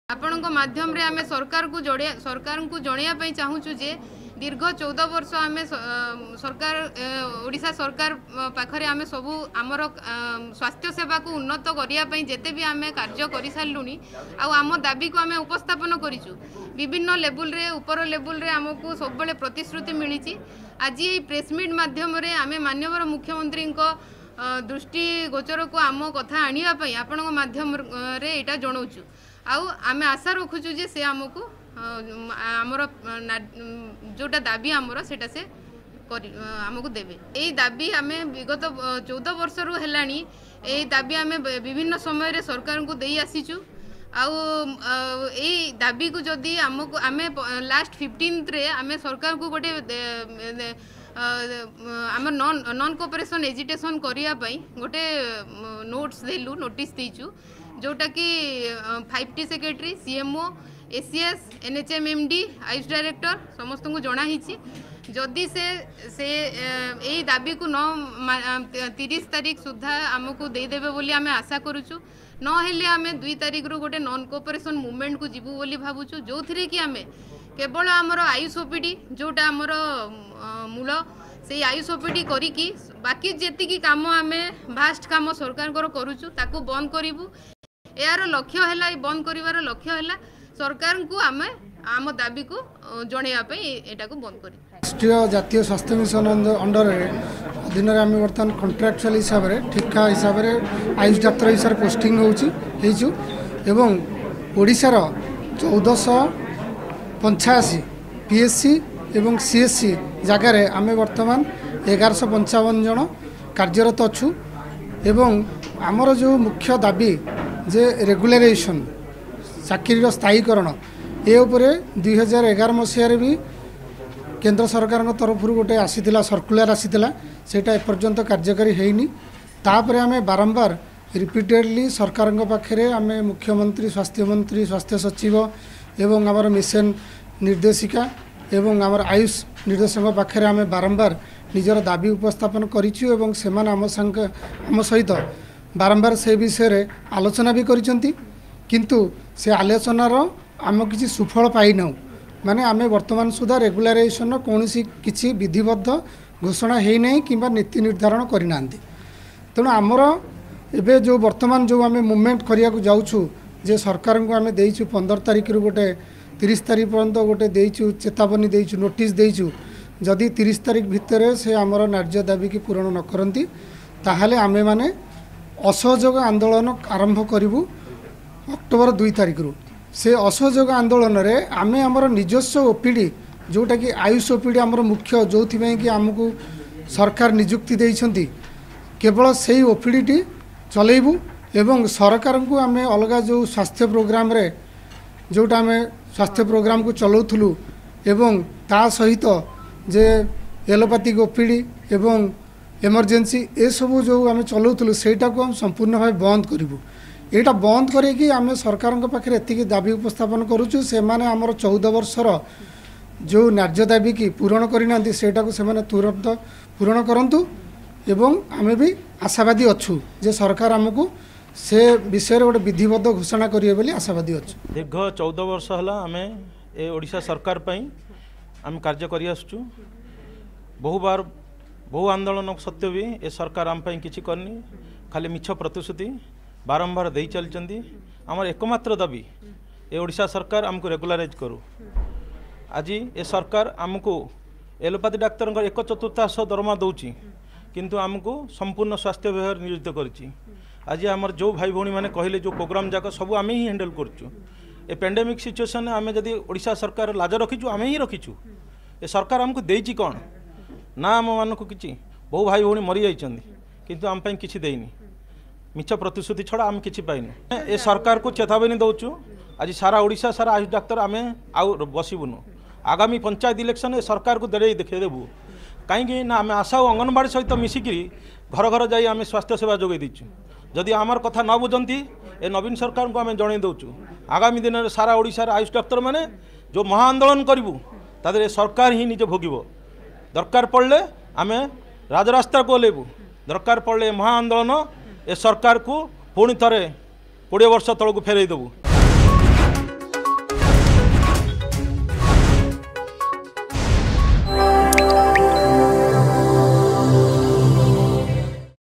आपणक माध्यम रे आमे सरकार को जणिया चाहूँ जे दीर्घ 14 वर्ष आम सरकार ओडिशा सरकार पाखरे आमे सबू आमर स्वास्थ्य सेवा को उन्नत करने जेते भी आमे कार्य कर सारूनी आम दाबी को आमे उपस्थापन करूँ विभिन्न लेवल रे ऊपर लेवल रे आमको सब प्रतिश्रुति मिली। आज ये प्रेसमिट माध्यम रे आमे माननीय मुख्यमंत्री दृष्टि गोचर को आम कथा आने आपण माध्यम रे एटा जनाऊँ आमे आशा रखुचु जे से आमको आमर जोटा दाबी आमर सेटा से आमको देवे। यही दाबी आमे विगत 14 वर्ष रु हेलानी यही दाबी आमे विभिन्न समय रे सरकार को देई आसीचु यही दाबी को जदि आमको आमे लास्ट 15 रे आमे सरकार को गोटे आम नॉन कोऑपरेशन एजिटेशन करिया पई गोटे नोट्स देलु नोटिस देचु जोटा कि 5T secretary CMO ACS NHM MD AYUSH director समस्त को जना जदि से यही दाबी को 30 तारीख सुधा आमको देदेवे बोली आमे आशा करूचु नहेले आमे 2 तारीख रु गोटे नॉन कोऑपरेशन मूवमेंट को जीवु बोली भावुचु जो थी कि आमे केवल आमर आयुष ओपीडी जोटा आमर मूल से आयुष ओपीडी करिकी बाकी जेतिकी काम आमे भास्ट काम सरकार करूचु ताकू बंद करिवु यार लक्ष्य है बंद करिवार लक्ष्य है सरकार को आमे आम दाबी को जणैया पे एटा को बंद करी। राष्ट्रीय जातीय स्वास्थ्य मिशन अंडर अधीन आम बर्तमान कंट्राक्चुअल हिसाब से ठिका हिसाब से आयुष डाक्तर हिसाब से पोस्टिंग होचु एवं ओडिशार 1485 पीएससी एवं सीएससी जगार आम बर्तमान 1155 जन कार्यरत अच्छु एवं आमर जो मुख्य दाबी जे रेगुलेशन चाकरी स्थायीकरण ये उपरे 2011 मसीह भी केंद्र सरकार तरफ गोटे आसीला सर्कुलर आसीला सेटा एपर्यंत कार्यकारी होइनी तापर आमे बारंबार रिपीटेडली सरकार पाखे आम मुख्यमंत्री स्वास्थ्य सचिव एवं आमर मिशन निर्देशिका एवं आमर आयुष निर्देशक पाखे आम बारंबार निजर दाबी उपस्थापन करिछु एवं सेमान आम सहित बारंबार से विषय आलोचना भी करिसेंती किंतु से आलोचनार आम किसी सुफल पाई ना माने आमे वर्तमान सुधा रेगुलाराइजेशन कौन किसी विधिबद्ध घोषणा है नहीं कि नीति निर्धारण करना तेणु आमर एबे जो वर्तमान जो आमे मूवमेंट करिया को जाउछु जे सरकार को आमे देइछु 15 तारीख रु गोटे 30 तारीख पर्यंत गोटे देइछु चेतावनी देइछु नोटिस देइछु जदि 30 तारीख भितर से आमर न्याय्य दाबी की पूरण न करंती ताहाले आमे माने असहयोग आंदोलन आरंभ करूँ अक्टोबर 2 तारीख रु से असहयोग आंदोलन रे आमे आमर निजस्व ओपीडी जोटा कि आयुष ओपीडी आमर मुख्य जो कि आमको सरकार नियुक्ति देइछंती केवल से ओपीडी चलेबू एवं सरकार को आमे अलग जो स्वास्थ्य प्रोग्राम रे जोटा आमे स्वास्थ्य प्रोग्राम को चलाउथलु एवं ता सहित जे एलोपैथिक ओपीडी एवं इमरजेंसी ए सब जो आम चलाउथलु सेटा को हम संपूर्ण भाव बंद करूँ यहाँ बंद करके आम सरकार पाखे एति दाबी उपस्थापन करुचु से माने आमर 14 वर्षर जो न्याय्य दाबी की पूरण करना सेटा को सेमाने तुरंत पूरण करंतु एवं आमे भी आशावादी अच्छु जे सरकार आमको से विषय गोटे विधिबद्ध घोषणा करिए बोली आशावादी अच्छु। दीर्घ 14 वर्ष है आम ए ओडिशा सरकार पई आम कार्य करि आसुचु बहु आंदोलन सत्य भी ए सरकार आम किसी करनी खाली मिछ प्रतिश्रुति बारंबार दे चलती आमर एकमात्र दाबी ए ओडिशा सरकार आमको रेगुलाराइज करू। आज ए सरकार आमको एलोपैथी डाक्तर 1/4 दरमा दौची किंतु आमको संपूर्ण स्वास्थ्य विभाग नियोजित करिछि। आज आमर जो भाई भौणी मैंने कहले जो प्रोग्राम जाक सब आम ही हैंडल करुँ ए पेंडेमिक सिचुएशन आम जदि ओडिशा सरकार लाज रखीचु आम ही रखीचु ए सरकार आमको देइछि कौन ना आम मानक किसी बहु भाई भौणी मरी जाइछन्ति किंतु आम पई किछि देइनि मिछ प्रतिश्रुति छड़ा आम किछि पाइनु ए सरकार को चेतावनी दउछु। आज सारा ओडिशा सारा आयुष डाक्तर आमे आउ बसिबुनु आगामी पंचायत इलेक्शन ए सरकार को देरे देखे देबु कहीं ना आम आशा और अंगनवाड़ी सहित मिसिकी घर घर जाई आम स्वास्थ्य सेवा जोगे दीचु जदि आमर कथा न बुझंती ए नवीन सरकार को आम जणै दउछु आगामी दिन में सारा ओडिशा आयुष डाक्तर माने जो महा आंदोलन करूँ तादरे सरकार ही निजे भोगब दरकार पड़े आम राजरास्ता को ओह्लैबू दरकार पड़े महा आंदोलन ए सरकार को पुणी थे 20 वर्ष तलू फेरई देबू।